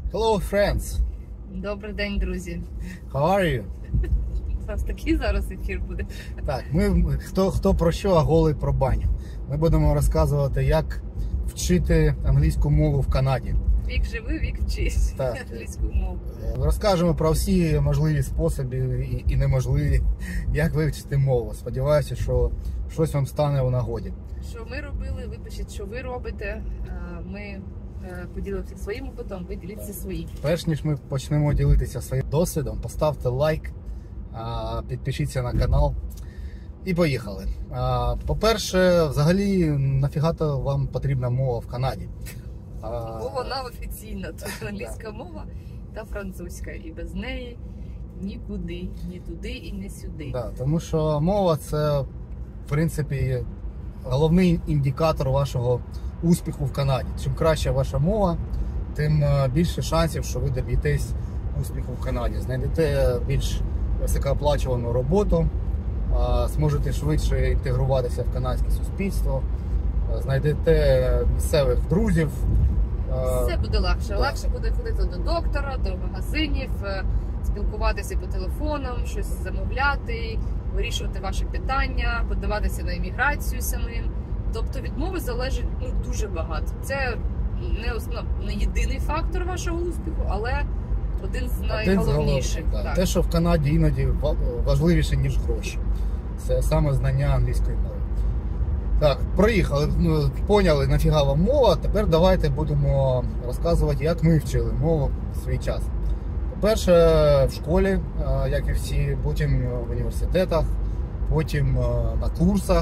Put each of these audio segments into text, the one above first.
Hello, friends! Добрий день, друзі. How are you? У нас такий зараз ефір буде. Так, хто про що, а голий про баню. Ми будемо розказувати, як вчити англійську мову в Канаді. Вік живи, вік вчись англійську мову. Розкажемо про всі можливі способи і неможливі, як вивчити мову. Сподіваюся, що щось вам стане у нагоді. Що ми робили, ви пишіть, що ви робите. Ми поділимося своїм опитом, ви діліться своїм. Перш ніж ми почнемо ділитися своїм досвідом, поставте лайк, підпишіться на канал і поїхали. По-перше, взагалі, нафіга вам потрібна мова в Канаді? Бо вона офіційна, тут англійська мова та французька, і без неї нікуди, ні туди і не сюди. Да, тому що мова – це, в принципі, головний індикатор вашого успіху в Канаді. Чим краща ваша мова, тим більше шансів, що ви доб'єтесь успіху в Канаді. Знайдете більш високооплачувану роботу, зможете швидше інтегруватися в канадське суспільство, знайдете місцевих друзів. Все буде легше. Так. Легше буде ходити до доктора, до магазинів, спілкуватися по телефонам, щось замовляти, вирішувати ваші питання, подаватися на імміграцію самим. Тобто від мови залежить дуже багато. Це не єдиний фактор вашого успіху, але один з найголовніших. Так. Те, що в Канаді іноді важливіше, ніж гроші. Це саме знання англійської мови. Так, проїхали, поняли, нафіга вам мова. Тепер давайте будемо розказувати, як ми вчили мову в свій час. По-перше, в школі, як і всі, потім в університетах, потім на курсах.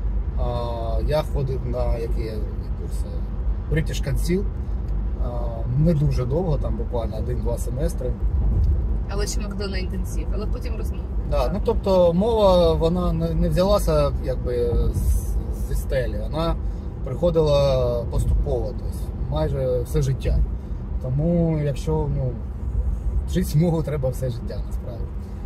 Я ходив на які курси? British Council. Не дуже довго, там буквально 1-2 семестри. Але ще могли на інтенсив, але потім розмов. Да, ну, тобто мова, вона не взялася якби зі стелі, вона приходила поступово, тобто майже все життя. Тому якщо вчити мову треба все життя, насправді.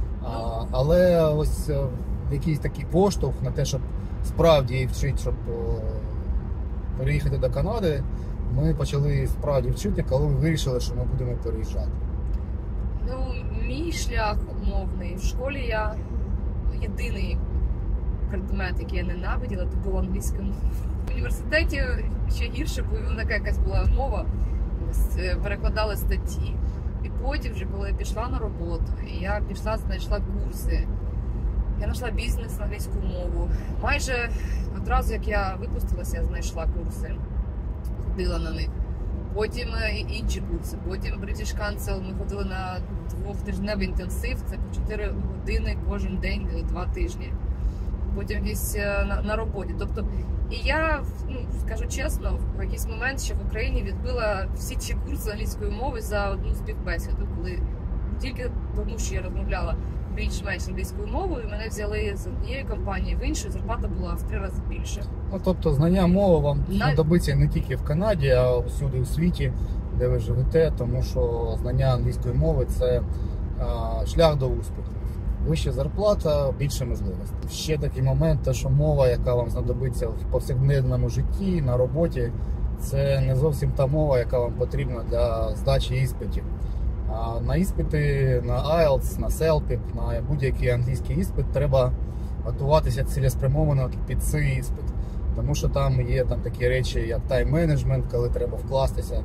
Але ось якийсь такий поштовх на те, щоб справді її вчити, щоб переїхати до Канади, ми почали справді вчити, коли ми вирішили, що ми будемо переїжджати. Мій шлях умовний. В школі я єдиний предмет, який я ненавиділа, це була англійська мова. В університеті ще гірше, бо вона якась була мова, перекладали статті. І потім вже, коли я пішла на роботу, я знайшла курси. Я знайшла бізнес на англійську мову. Майже одразу, як я випустилася, я знайшла курси, ходила на них. Потім інші курси, потім British Council, ми ходили на 2-тижневий інтенсив, це по 4 години кожен день, 2 тижні. Потім якісь на роботі. Тобто, і я, скажу чесно, в якийсь момент ще в Україні відбила всі ці курси англійської мови за одну співбесіду, коли тільки тому, що я розмовляла більш-менш англійською мовою, мене взяли з однієї компанії в іншу, зарплата була в 3 рази більше. Тобто знання мови вам знадобиться не тільки в Канаді, а всюди у світі, де ви живете, тому що знання англійської мови – це шлях до успіху. Вища зарплата, більше можливостей. Ще такий момент, те, що мова, яка вам знадобиться в повсякденному житті, на роботі, це не зовсім та мова, яка вам потрібна для здачі іспитів. На іспити, на IELTS, на CELPIP, на будь-який англійський іспит треба готуватися цілеспрямовано під цей іспит. Тому що там є такі речі, як тайм-менеджмент, коли треба вкластися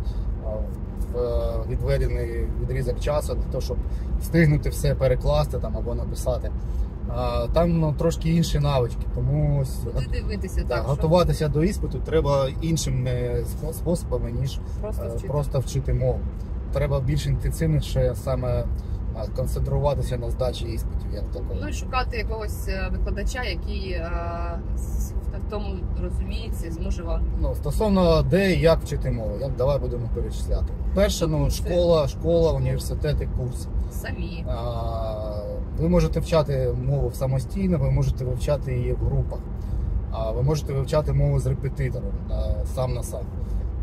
в відведений відрізок часу для того, щоб встигнути все перекласти або написати. Там трошки інші навички, тому дивитися, готуватися до іспиту треба іншими способами, ніж просто вчити мову. Треба більш інтенсивніше саме концентруватися на здачі іспитів, як такого. І шукати якогось викладача, який в тому розуміється, зможе вам. Стосовно де і як вчити мову, давай будемо перечисляти. Перше, школа, університети, курси. Самі. Ви можете вчати мову самостійно, ви можете вивчати її в групах. Ви можете вивчати мову з репетитором, сам на сам.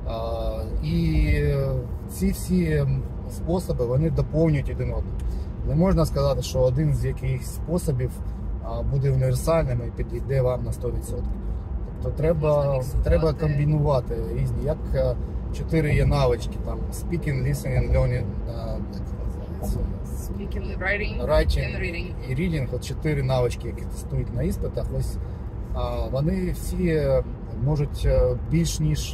І ці всі способи, вони доповнюють один одного. Не можна сказати, що один з якихось способів буде універсальним і підійде вам на 100%. Тобто треба комбінувати різні, як 4 є навички, там speaking, listening, learning, як це називається? Speaking, writing, Writing and reading. і reading, от 4 навички, які тестують на іспитах, ось вони всі можуть більш ніж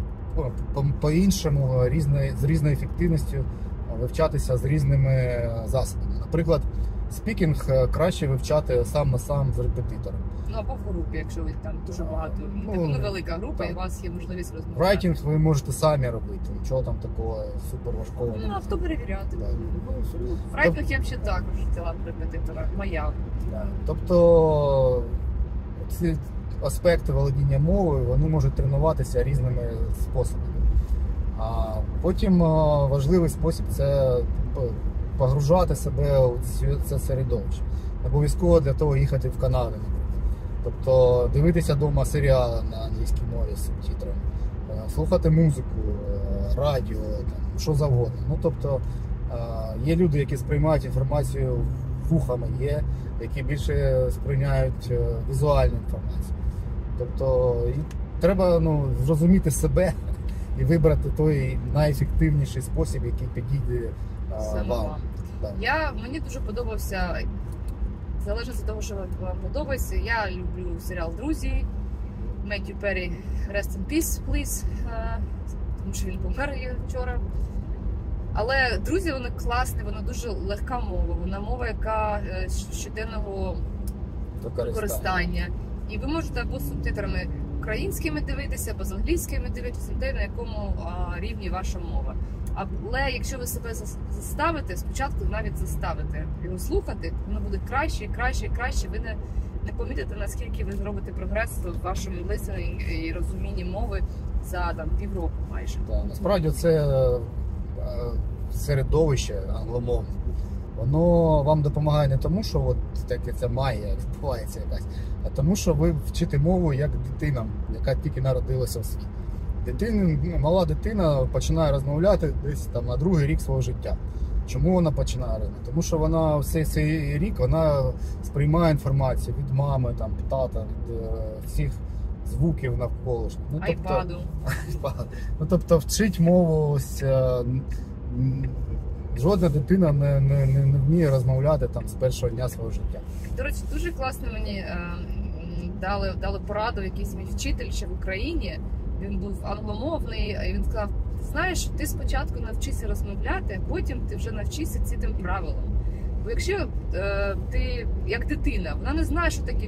по-іншому, з різною ефективністю вивчатися з різними засобами. Наприклад, спікінг краще вивчати сам на сам з репетитором. Ну або в групі, якщо ви там дуже багато, велика група, так. І у вас є можливість розмовляти. Райтінг ви можете самі робити, нічого там такого супер важкого Ну, немає. авто перевіряти. Да. В райтинг я б ще також взяла б репетитора. Моя. Да. Тобто ці аспекти володіння мовою, вони можуть тренуватися різними способами. А потім важливий спосіб – це погружати себе у це середовище. Обов'язково для того їхати в Канаду, наприклад. Тобто дивитися вдома серіали на англійській мові з субтитрами, слухати музику, радіо, там, що завгодно. Ну, тобто є люди, які сприймають інформацію вухами, є, які більше сприйняють візуальну інформацію. Тобто треба зрозуміти себе і вибрати той найефективніший спосіб, який підійде вам. Да. Мені дуже подобався, залежно від того, що вам подобається, я люблю серіал «Друзі», Меттью Перрі «Rest in Peace, please», тому що він помер вчора. Але «Друзі», вони класні, вона дуже легка мова, вона мова, яка щоденного використання. І ви можете або з субтитрами українськими дивитися, або з англійськими дивитися, те, на якому рівні ваша мова. Але якщо ви себе заставите, спочатку навіть заставите його слухати, воно буде краще, краще, краще. Ви не помітите, наскільки ви зробите прогрес в вашому listening і розумінні мови за півроку майже. Да, насправді це середовище англомовне. Воно вам допомагає не тому, що от таке ця магія відбувається якась, а тому, що ви вчите мову як дитина, яка тільки народилася в світ. Мала дитина починає розмовляти десь там на другий рік свого життя. Чому вона починає розмовляти? Тому що вона цей рік вона сприймає інформацію від мами, там, тата, від всіх звуків навколишніх. Айпаду. Тобто вчить мову ось. Жодна дитина не вміє розмовляти там з першого дня свого життя. До речі, дуже класно мені дали пораду якийсь мій вчитель ще в Україні. Він був англомовний, і він сказав: знаєш, ти спочатку навчишся розмовляти, а потім ти вже навчишся цим правилам. Бо якщо ти, як дитина, вона не знає, що такі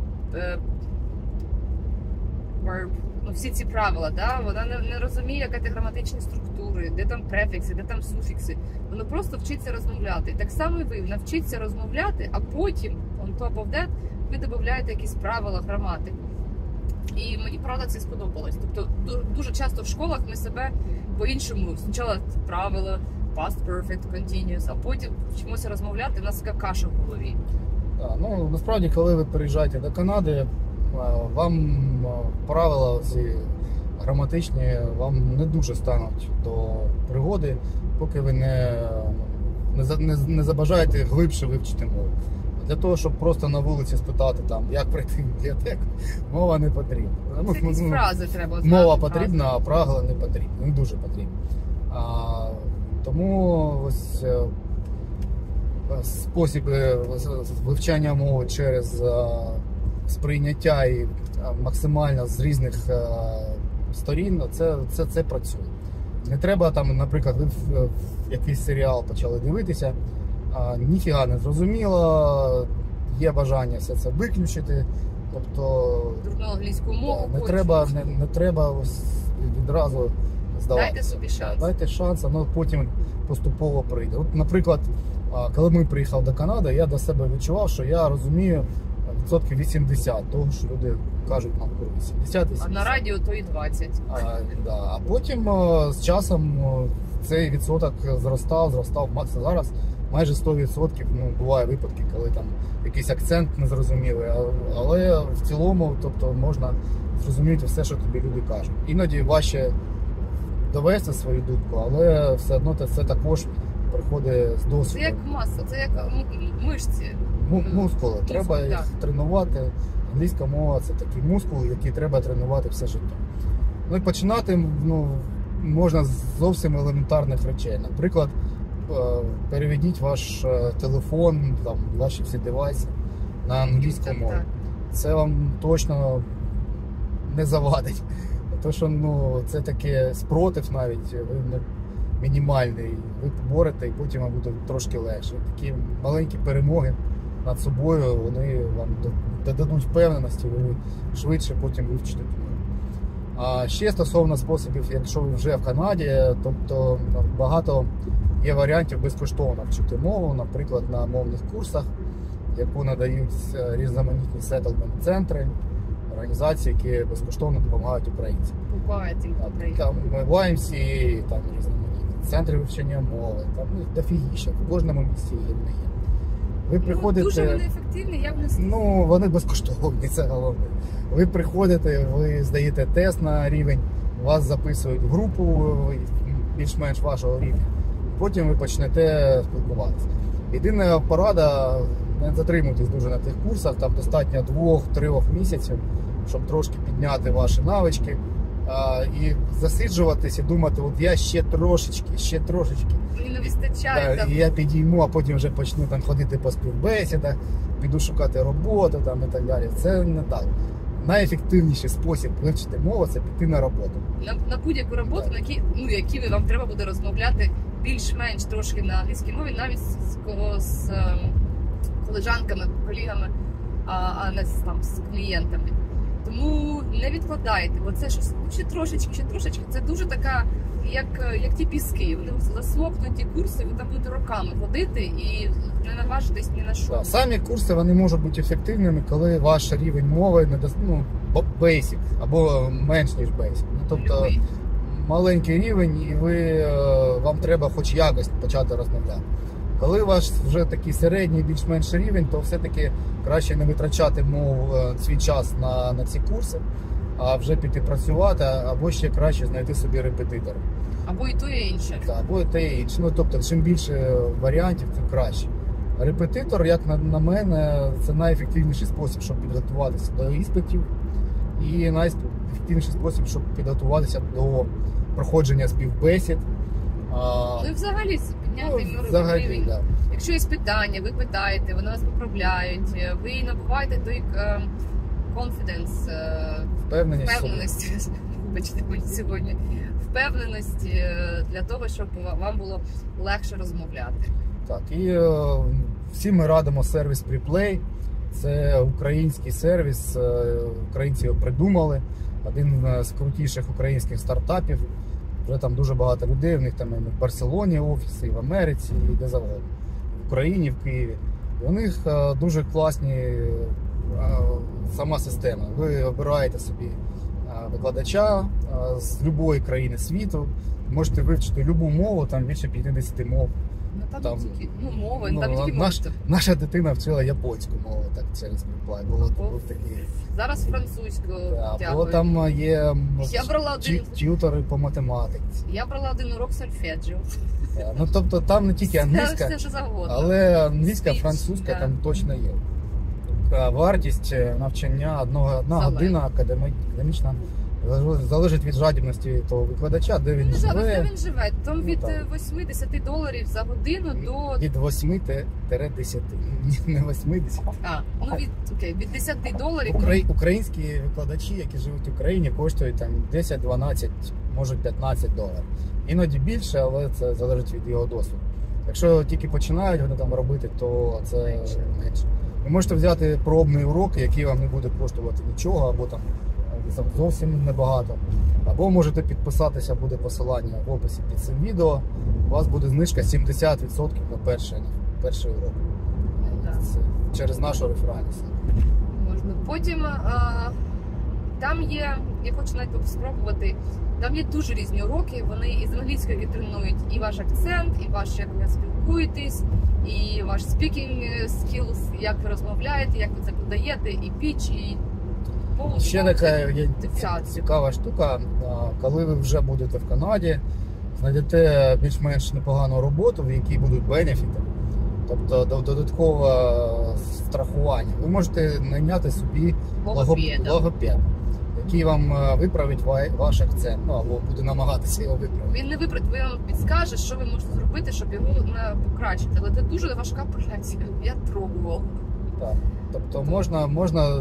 всі ці правила, да? Вона не розуміє, яка це граматичні структури, де там префікси, де там суфікси. Воно просто вчиться розмовляти. Так само і ви навчіться розмовляти, а потім, on top of that, ви додаєте якісь правила граматики. І мені, правда, це сподобалось. Тобто дуже часто в школах ми себе по-іншому, спочатку правила, past perfect, continuous, а потім вчимося розмовляти, в нас така каша в голові. Насправді, коли ви переїжджаєте до Канади, вам правила ці граматичні вам не дуже стануть до пригоди, поки ви не забажаєте глибше вивчити мову. Для того, щоб просто на вулиці спитати, як пройти в бібліотеку, мова не потрібна. Це якісь фрази треба знати. Мова потрібна, а правила не потрібні, не дуже потрібні. Тому ось способи вивчання мови через сприйняття і максимально з різних сторін, це працює. Не треба наприклад, ви якийсь серіал почали дивитися, ніфіга не зрозуміло, є бажання все це виключити. Тобто дурну англійську мову. Не треба відразу здавати. Дайте собі шанс. Дайте шанс, воно потім поступово прийде. От, наприклад, коли ми приїхали до Канади, я до себе відчував, що я розумію відсотків 80 того, що люди кажуть нам про 80. А на радіо то і 20. А потім з часом цей відсоток зростав. Зараз майже 100%. Буває випадки, коли там якийсь акцент незрозумілий, але в цілому, тобто, можна зрозуміти все, що тобі люди кажуть. Іноді важче довести свою думку, але все одно це також приходить з досвідом. Це як маса, це як мишці. Мускули. Треба їх тренувати. Англійська мова – це такий мускул, який треба тренувати все життя. І починати можна з зовсім елементарних речей. Наприклад, переведіть ваш телефон, там, ваші всі девайси на англійську мову. Це вам точно не завадить. Тому що це таке спротив навіть, мінімальний. Ви поборете і потім вам буде трошки легше. Такі маленькі перемоги над собою, вони вам додадуть впевненості, ви швидше потім вивчите. А ще стосовно способів, якщо ви вже в Канаді, тобто багато є варіантів безкоштовно вчити мову, наприклад, на мовних курсах, яку надають різноманітні сеттелмент-центри, організації, які безкоштовно допомагають українцям. Там YMC, там різноманітні центри вивчення мови, там дофігіща, в кожному місці є. Ви приходите... Дуже вони ефективні, як не знаю. Вони безкоштовні, це головне. Ви приходите, ви здаєте тест на рівень, вас записують в групу більш-менш вашого рівня, потім ви почнете спілкуватися. Єдина порада, не затримуйтесь дуже на тих курсах, там достатньо 2-3 місяців, щоб трошки підняти ваші навички і засиджуватись і думати, от я ще трошечки. Мені не вистачає. І я підійму, а потім вже почну там ходити по співбесідах, піду шукати роботу там, і так далі. Це не так. Найефективніший спосіб вивчити мову – це піти на роботу. На будь-яку роботу, на які вам треба буде розмовляти більш-менш трошки на англійській мові, навіть з колежанками, колегами, а не з клієнтами. Тому не відкладайте, бо це щось ще трошечки. Це дуже така, як ті піски. Вони засмокнуть ті курси, ви там будете роками ходити і не наважитесь ні на що. Самі курси вони можуть бути ефективними, коли ваш рівень мови basic або менш ніж basic. Тобто маленький рівень, і вам треба хоч якось почати розмовляти. Коли ваш вже такий середній, більш-менш рівень, то все-таки краще не витрачати свій час на ці курси, а вже піти працювати, або ще краще знайти собі репетитора. Або і то, і інше. Або і те, і інше. Тобто, чим більше варіантів, тим краще. Репетитор, як на мене, це найефективніший спосіб, щоб підготуватися до іспитів, і найефективніший спосіб, щоб підготуватися до проходження співбесід. І взагалі підняти рівень. Да. Якщо є питання, ви питаєте, вони вас поправляють, ви набуваєте той confidence, впевненість, вибачте мені сьогодні, впевненість для того, щоб вам було легше розмовляти. Так, і всі ми радимо сервіс Preplay. Це український сервіс, українці його придумали, один з крутіших українських стартапів. Вже там дуже багато людей, в них там і в Барселоні офіси, і в Америці, і де завгодно, в Україні, в Києві. І у них дуже класні сама система. Ви обираєте собі викладача з будь-якої країни світу, можете вивчити будь-яку мову, там більше 50 мов. Там тільки мови, там тільки наша дитина вчила японську мову, так через Preplay. Був такий. Зараз французьку тягую. Там є т'ютори по математиці. Я брала один урок сольфеджіо. Тобто там не тільки англійська, але англійська, французька там точно є. Вартість навчання одна година академічна залежить від жадібності того викладача, де він живе. Де він живе. Там від $80 за годину до... Від 8 до 10. Не 80. Від $10. Українські викладачі, які живуть в Україні, коштують там 10, 12, може $15. Іноді більше, але це залежить від його досвіду. Якщо тільки починають вони там робити, то це менше. Ви можете взяти пробний урок, який вам не буде коштувати нічого, або там зовсім небагато. Або можете підписатися, буде посилання в описі під цим відео. У вас буде знижка 70% на перший урок. Це через нашу реферальність. Можна. Потім там є, я хочу навіть спробувати, там є дуже різні уроки, вони із англійської тренують і ваш акцент, і ваш, як ви спілкуєтесь, і ваш speaking skills, як ви розмовляєте, як ви це подаєте, і піч, і ще така є цікава штука, коли ви вже будете в Канаді, знайдете більш-менш непогану роботу, в якій будуть бенефіти, тобто додаткове страхування. Ви можете найняти собі логопеда, який вам виправить ваш акцент, ну або буде намагатися його виправити. Він не виправить, він вам підскаже, що ви можете зробити, щоб його покращити. Але це дуже важка професія. Я пробувала. Так. Тобто можна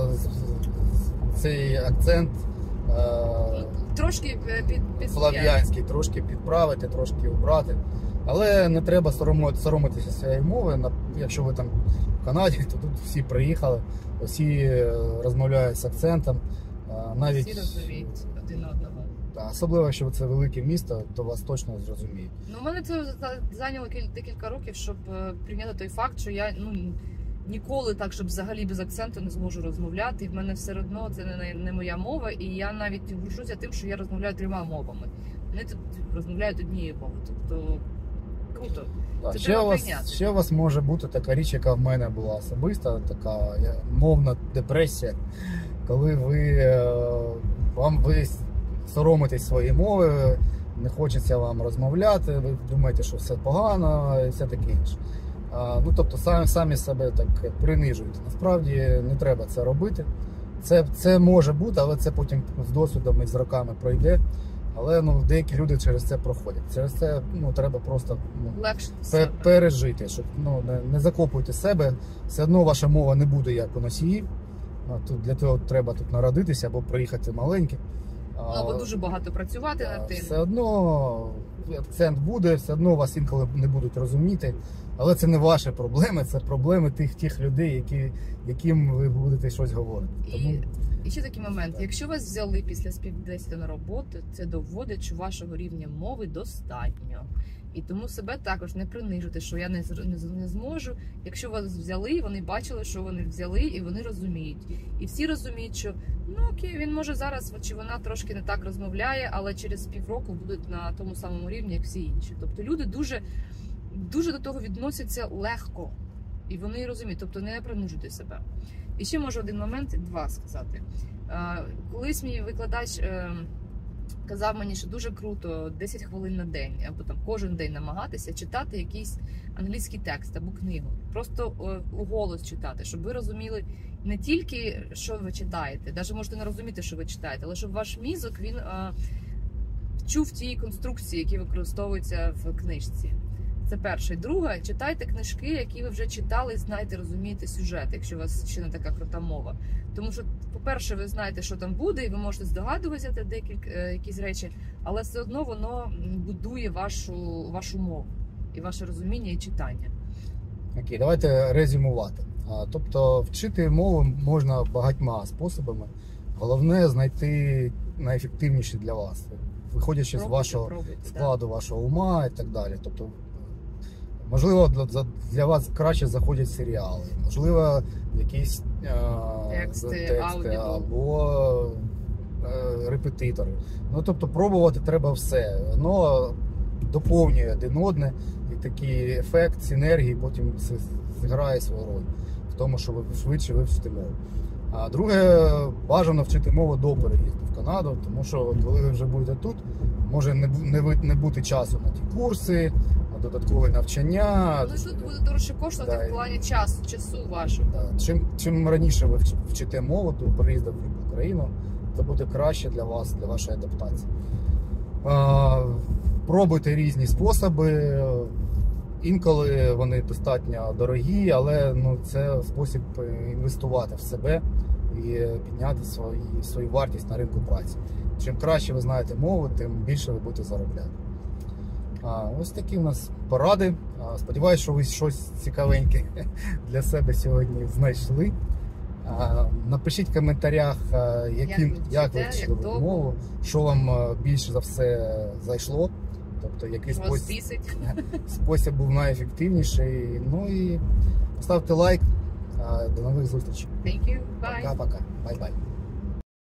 цей акцент Трошки слав'янський трошки підправити, трошки убрати. Але не треба соромитися цієї мови. Якщо ви там в Канаді, то тут всі приїхали, всі розмовляють з акцентом. Навіть, всі розуміють один одного. Особливо, якщо це велике місто, то вас точно зрозуміють. Ну, у мене це зайняло декілька років, щоб прийняти той факт, що я ніколи так, щоб взагалі без акценту не зможу розмовляти. І в мене все одно це не моя мова, і я навіть горжуся тим, що я розмовляю 3 мовами. Вони тут розмовляють однією мовою. Тобто круто. Так, ще у вас може бути така річ, яка в мене була особиста, така мовна депресія, коли ви соромитесь своєї мови, не хочеться вам розмовляти, ви думаєте, що все погано і все таке інше. Ну, тобто самі себе так принижуєте. Насправді не треба це робити. Це може бути, але це потім з досвідом і з роками пройде. Але деякі люди через це проходять. Через це треба просто пережити, щоб не закопуйте себе. Все одно ваша мова не буде як у носіїв. Для того треба тут народитися або приїхати маленьким. Або дуже багато працювати над тим. Все одно акцент буде, все одно вас інколи не будуть розуміти. Але це не ваші проблеми, це проблеми тих людей, яким ви будете щось говорити. І ще такий момент. Якщо вас взяли після співбесіди на роботу, це доводить, що вашого рівня мови достатньо. І тому себе також не принижуйте, що я не зможу. Якщо вас взяли, вони бачили, що вони взяли, і вони розуміють. І всі розуміють, що окей, він може зараз, чи вона трошки не так розмовляє, але через півроку будуть на тому самому рівні, як всі інші. Тобто люди дуже до того відносяться легко. І вони розуміють, тобто не принижуйте себе. І ще можу один момент, 2 сказати. Колись мій викладач казав мені, що дуже круто 10 хвилин на день, або там кожен день намагатися читати якийсь англійський текст або книгу. Просто уголос читати, щоб ви розуміли не тільки, що ви читаєте, навіть можете не розуміти, що ви читаєте, але щоб ваш мізок, він чув ті конструкції, які використовуються в книжці. Це перше. Друге, читайте книжки, які ви вже читали, знаєте, розумієте сюжет, якщо у вас ще не така крута мова. Тому що, по-перше, ви знаєте, що там буде, і ви можете здогадуватися якісь речі, але все одно воно будує вашу мову, і ваше розуміння, і читання. Окей, давайте резюмувати. Тобто, вчити мову можна багатьма способами. Головне знайти найефективніші для вас, виходячи з вашого складу, вашого ума і так далі. Тобто, можливо, для вас краще заходять серіали, можливо, якісь тексти або репетитори. Тобто, пробувати треба все. Воно доповнює один одне, і такий ефект синергії потім зіграє свою роль в тому, що ви швидше вивчите мову. А друге, бажано вчити мову до переїзду в Канаду, тому що коли ви вже будете тут, може не бути часу на ті курси, на додаткове навчання. Ну, тут буде дорожче коштувати в плані часу вашого. Чим раніше ви вчите мову до переїзду в Україну, це буде краще для вас, для вашої адаптації. Пробуйте різні способи. Інколи вони достатньо дорогі, але це спосіб інвестувати в себе і підняти свою вартість на ринку праці. Чим краще ви знаєте мову, тим більше ви будете заробляти. Ось такі у нас поради. Сподіваюсь, що ви щось цікавеньке для себе сьогодні знайшли. Напишіть в коментарях, як ви вчили мову, що вам більше за все зайшло. Тобто, який спосіб був найефективніший. Ну і ставте лайк. До нових зустрічей. Thank you. Bye. Пока-пока. Bye-bye.